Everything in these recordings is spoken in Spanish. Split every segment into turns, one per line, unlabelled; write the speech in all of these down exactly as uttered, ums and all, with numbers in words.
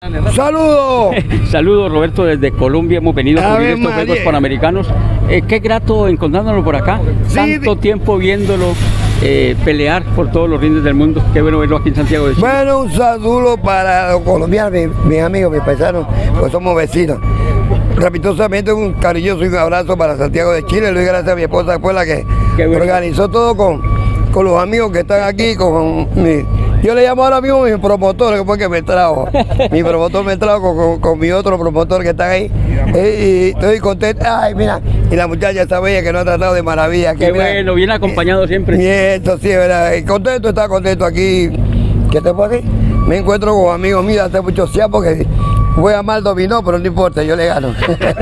¡Saludos!
Saludos, Roberto, desde Colombia. Hemos venido a cubrir estos
María.
Juegos Panamericanos. Eh, qué grato encontrándonos por acá.
Sí,
Tanto
de...
tiempo viéndolo eh, pelear por todos los rindes del mundo. Qué bueno verlo aquí en Santiago de Chile.
Bueno, un saludo para los colombianos, mis, mis amigos, mis paisanos, pues somos vecinos. Rapidosamente un cariñoso y un abrazo para Santiago de Chile. Le doy gracias a mi esposa, fue la que bueno. organizó todo con, con los amigos que están aquí, con mi... Yo le llamo ahora mismo mi promotor, que fue que me trajo. Mi promotor me trajo con, con, con mi otro promotor que está ahí. Y, y estoy contento. Ay, mira, y la muchacha está bella que nos ha tratado de maravilla. Aquí,
qué
mira,
bueno, bien acompañado siempre.
Bien, sí, ¿verdad? Y contento, está contento aquí. ¿Qué te puedo decir? Me encuentro con amigos míos hace muchos días porque voy a mal dominó, pero no importa, yo le gano.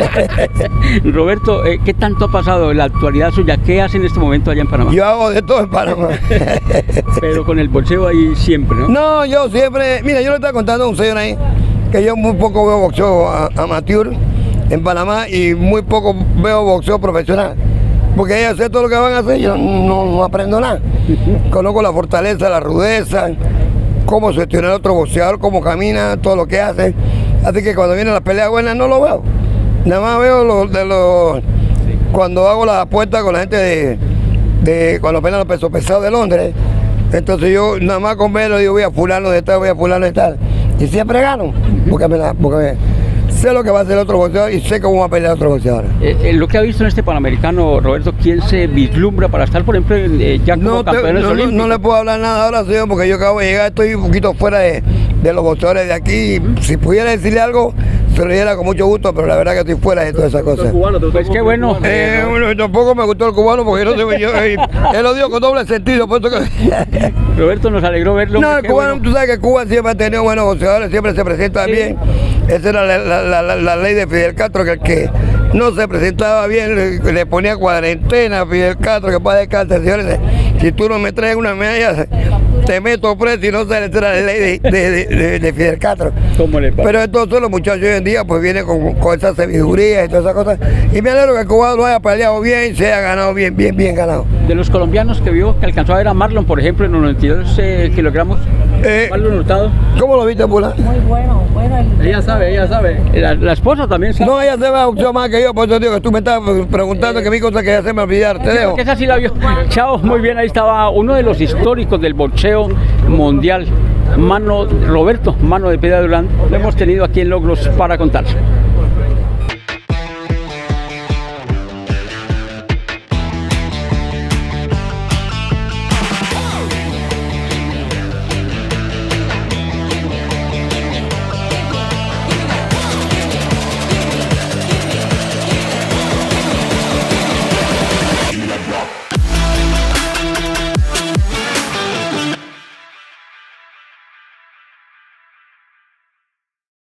Roberto, eh, ¿qué tanto ha pasado en la actualidad suya? ¿Qué hace en este momento allá en Panamá?
Yo hago de todo en Panamá.
Pero con el boxeo ahí siempre, ¿no?
No, yo siempre, mira, yo le estaba contando a un señor ahí que yo muy poco veo boxeo amateur en Panamá y muy poco veo boxeo profesional. Porque ellos hacen todo lo que van a hacer, yo no, no aprendo nada. Conozco la fortaleza, la rudeza, cómo gestionar a otro boxeador, cómo camina, todo lo que hace. Así que cuando vienen las peleas buenas no lo veo. Nada más veo los de los cuando hago las apuestas con la gente de, de cuando pelean los pesos pesados de Londres. Entonces yo nada más con verlo digo voy a fulano de tal, voy a fulano de tal. Y siempre gano, porque, me la, porque me, sé lo que va a hacer otro boxeador y sé cómo va a pelear otro boxeador.
Eh, eh, lo que ha visto en este Panamericano, Roberto, ¿quién se vislumbra para estar, por ejemplo, eh, ya como
no,
campeones
no,
olímpicos?
No, no le puedo hablar nada ahora, señor, porque yo acabo de llegar, estoy un poquito fuera de, de los boxeadores de aquí. Si pudiera decirle algo, se lo diera con mucho gusto, pero la verdad que estoy fuera de todas esas cosas.
Pues qué bueno.
Eh, bueno, tampoco me gustó el cubano porque no sé, yo, eh, él lo digo con doble sentido. Puesto que...
Roberto, nos alegró verlo.
No, el cubano, bueno. Tú sabes que Cuba siempre ha tenido buenos boxeadores, siempre se presenta sí. bien. Esa era la, la, la, la, la ley de Fidel Castro, que el que no se presentaba bien le, le ponía cuarentena a Fidel Castro, que para descansar, señores. Si tú no me traes una medalla, te meto preso y no se le trae la ley de, de, de, de, de Fidel Castro.
¿Cómo le pasa?
Pero entonces los muchachos hoy en día pues vienen con, con esa sabiduría y todas esas cosas. Y me alegro que el cubano lo haya peleado bien y se haya ganado bien, bien, bien ganado.
De los colombianos que vio, que alcanzó a ver a Marlon, por ejemplo, en los noventa y dos eh, kilogramos, eh, Marlon Hurtado.
¿Cómo lo viste, Pula?
Muy bueno, bueno. El...
Ella sabe, ella sabe. La, la esposa también sabe.
No, ella se va mucho más que yo, por eso digo que tú me estás preguntando eh, que mi cosa que ya se me olvidar. Te dejo.
Esa sí la vio. Chao, muy bien, ahí estaba uno de los históricos del boxeo mundial, Mano Roberto, Mano de Piedad Durán. Lo hemos tenido aquí en Logros para contar.